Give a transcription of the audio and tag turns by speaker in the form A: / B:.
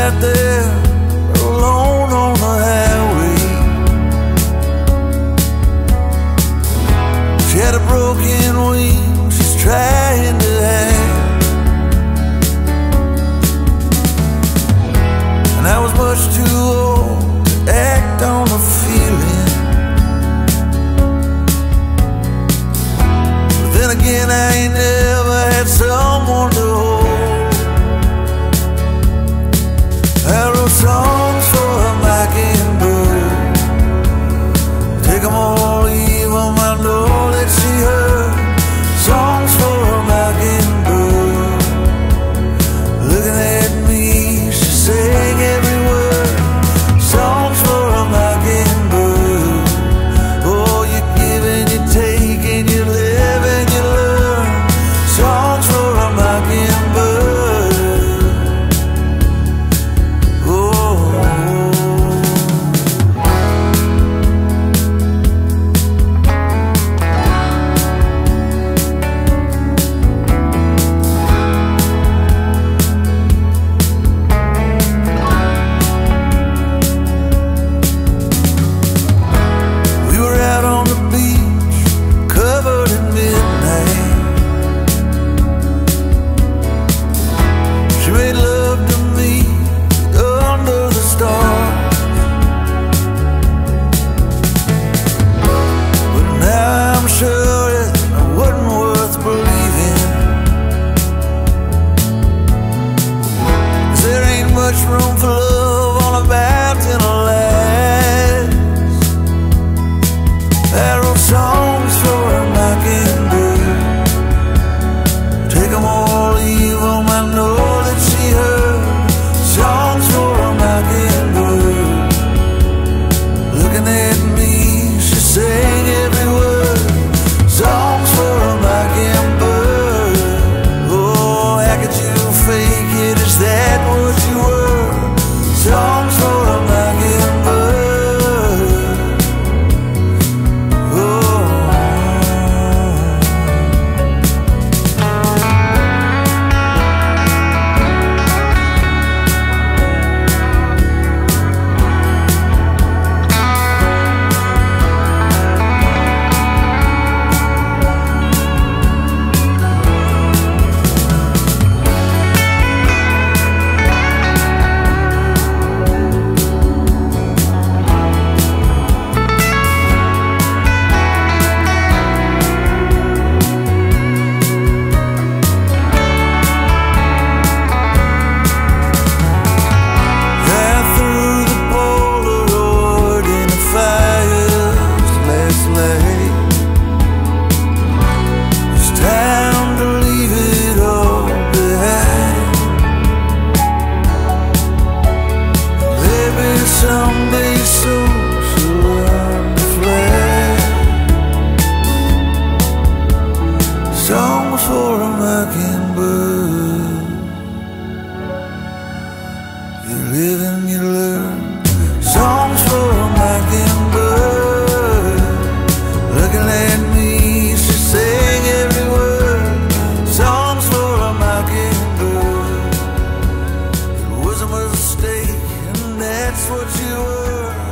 A: sat there alone on the highway. She had a broken wing she's trying to hide, and I was much too old to act on the feeling. But then again, I ain't never had someone to hold. I wrote songs for a mockingbird, take them all, leave them, I know that she heard. Songs for a mockingbird, looking at me, she sang every word. Songs for a mockingbird, oh, you give and you take and you live and you learn. Songs for a mockingbird. Room for love on a mountain of lights. I wrote songs for a mockingbird, take them all, leave them, I know that she heard. Songs for a mockingbird, looking at me, she sang every word. Songs for a mockingbird, oh, how could you fake it, is that what you were? Songs for a mockingbird, oh. Someday soon she'll learn to fly. Songs for a mockingbird, you live and you learn. Songs for a mockingbird, looking at me, she sang every word. Songs for a mockingbird, it wasn't a mistake, that's what you were.